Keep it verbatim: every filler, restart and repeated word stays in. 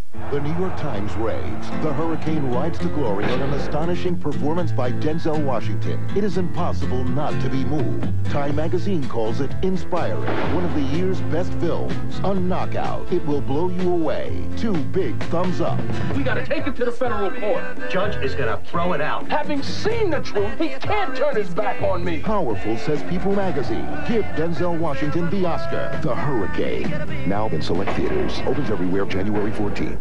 The New York Times raves. The Hurricane rides to glory in an astonishing performance by Denzel Washington. It is impossible not to be moved. Time magazine calls it inspiring. One of the year's best films. A knockout. It will blow you away. Two big thumbs up. We gotta take it to the federal court. Judge is gonna throw it out. Having seen the truth, he can't turn his back on me. Powerful, says People magazine. Give Denzel Washington the Oscar. The Hurricane. Now in select theaters. Opens everywhere January fourteenth.